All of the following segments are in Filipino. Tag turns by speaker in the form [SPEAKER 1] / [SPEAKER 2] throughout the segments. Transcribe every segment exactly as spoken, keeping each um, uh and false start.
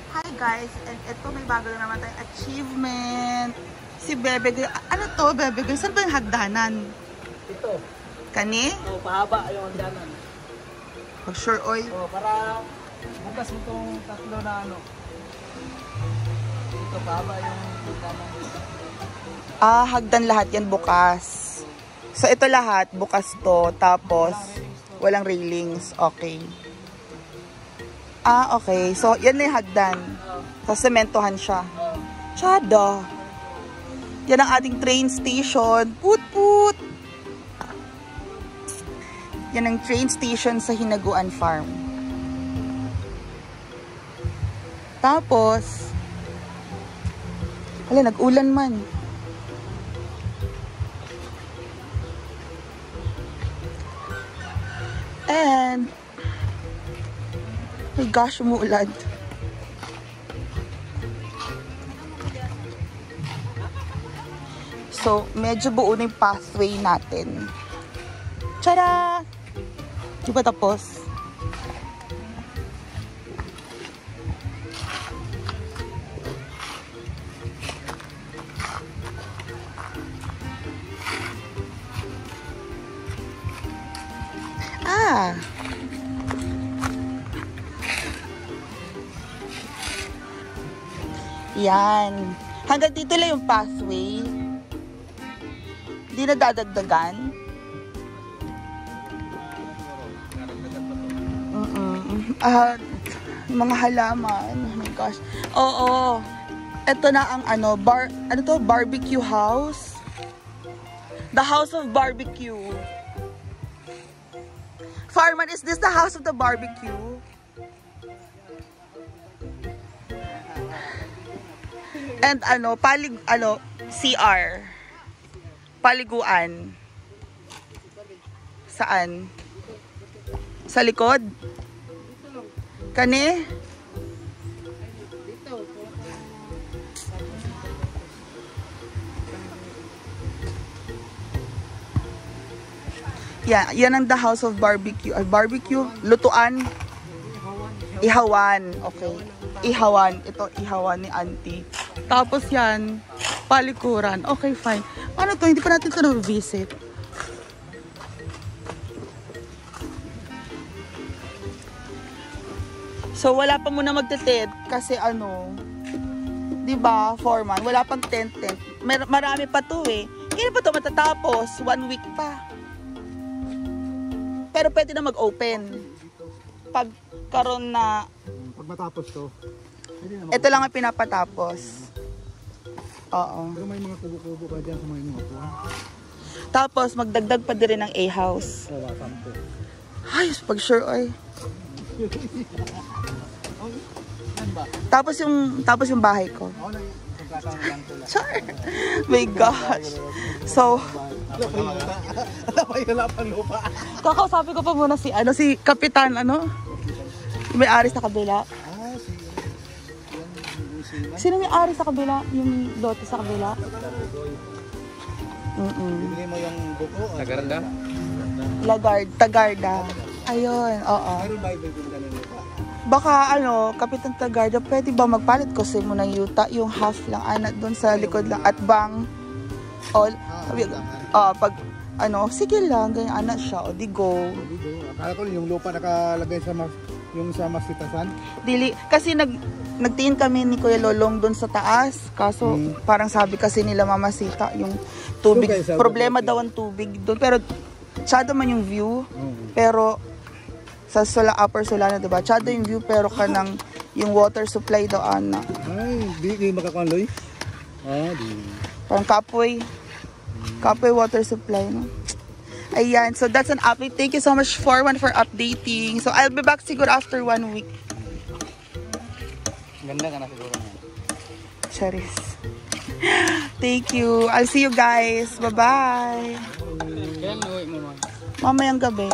[SPEAKER 1] Hi guys, and ito may bago na naman tayong achievement. Si Bebe Girl. Ano to, Bebe Girl? Saan ba yung hagdanan?
[SPEAKER 2] Ito.
[SPEAKER 1] Kani?
[SPEAKER 2] Oo, pahaba yung hagdanan.
[SPEAKER 1] Oh, sure, oy.
[SPEAKER 2] Oo, para bukas mo itong tatlo na ano. Ito, pahaba yung hagdanan.
[SPEAKER 1] Ah, hagdan lahat yan bukas. So ito lahat, bukas to. Tapos, walang railings. Okay. Ah, okay. So, yan na yung hagdan. So, sementohan siya. Tsada. Yan ang ating train station. Put, put. Yan ang train station sa Hinaguan Farm. Tapos, wala, nag-ulan man. And, my gosh, umuulan. So, medyo buo na yung pathway natin. Tara! Di ba tapos? Ah! Yan. Hanggang dito lang yung pathway. Hindi na dadagdagan. Mm-mm. Uh, mga halaman. Oh my gosh. Oo. Ito na ang ano, bar, ano to? Barbecue house. The house of barbecue. Farman, is this the house of the barbecue? And ano, palig, ano, C R. Paliguan. Saan? Sa likod? Kani? Yeah, yan ang the house of barbecue. Uh, barbecue? Lutuan? Ihawan. Okay. Ihawan. Ito, ihawan ni auntie. Tapos yan, palikuran. Okay, fine. Ano to? Hindi pa natin ito na-visit. So, wala pa muna magte-tent kasi ano, diba, foreman, wala pang tent-tent. Mar marami pa to eh. Kailan pa to matatapos? One week pa. Pero pwede na mag-open. Pag karon na...
[SPEAKER 3] Pag matapos to,
[SPEAKER 1] ito lang ang pinapatapos. Oo.
[SPEAKER 3] Pero may mga kubo-kubo ka dyan sa mga inuha.
[SPEAKER 1] Tapos, magdagdag pa din rin ng A-house.
[SPEAKER 3] Oo, sampo.
[SPEAKER 1] Ay, pag sure ay. Tapos yung, tapos yung bahay ko. Sure. My gosh. So, kakausapin ko pa muna si, ano, si Kapitan, ano? May ari sa kabila. Sino may ari sa kabila? Yung lote sa kabila? Mm-mm.
[SPEAKER 3] Bibili mo yung buko.
[SPEAKER 2] Tagarda?
[SPEAKER 1] Lagard, Tagarda. Ayun, oo.
[SPEAKER 3] Meron ba ibig ka ng lupa?
[SPEAKER 1] Baka ano, Kapitan Tagarda, pwede ba magpalit ko sa mo ng yuta? Yung half lang, anak doon sa likod lang. At bang, all, ah, pag, ano, sige lang, ganyan, anak siya, o di go.
[SPEAKER 3] Akala ko yung lupa nakalagay sa mas, yung sa masitasan.
[SPEAKER 1] Dili, kasi nag, nagtingin kami ni Kuya Lolong doon sa taas. Kaso, hmm. parang sabi kasi nila Mamasita, yung tubig, so, problema daw ang tubig doon. Pero, tsada man yung view. Hmm. Pero, sa Sula, Upper Solana, diba? Tsada yung view, pero kanang yung water supply daw, ana.
[SPEAKER 3] Ay, di, di makakanloy? Ah, di.
[SPEAKER 1] Parang kapoy. Kapoy water supply, no? Ayan, so that's an update. Thank you so much, Foreman, for updating. So, I'll be back siguro after one week.
[SPEAKER 2] Ganda ka na siguro na.
[SPEAKER 1] Charis. Thank you. I'll see you guys. Bye-bye.
[SPEAKER 2] Kailan uwi mo, man?
[SPEAKER 1] Mamayang gabi.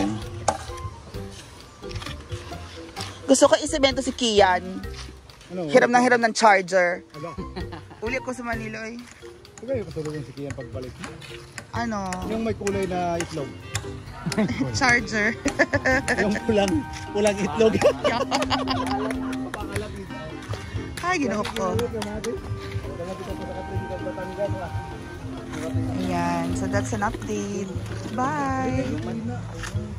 [SPEAKER 1] Gusto ko isemento si Kian.
[SPEAKER 3] Ano,
[SPEAKER 1] hiram ng hiram ng charger. Uli ko sa Manila, eh.
[SPEAKER 3] Kaya yung kasulubong si Kian pagbalik.
[SPEAKER 1] Ano?
[SPEAKER 3] Yung may kulay na itlog.
[SPEAKER 1] Charger.
[SPEAKER 3] Yung pulang, pulang itlog.
[SPEAKER 1] Ay, ginuhok ko. Ayan. So, that's an update. Bye!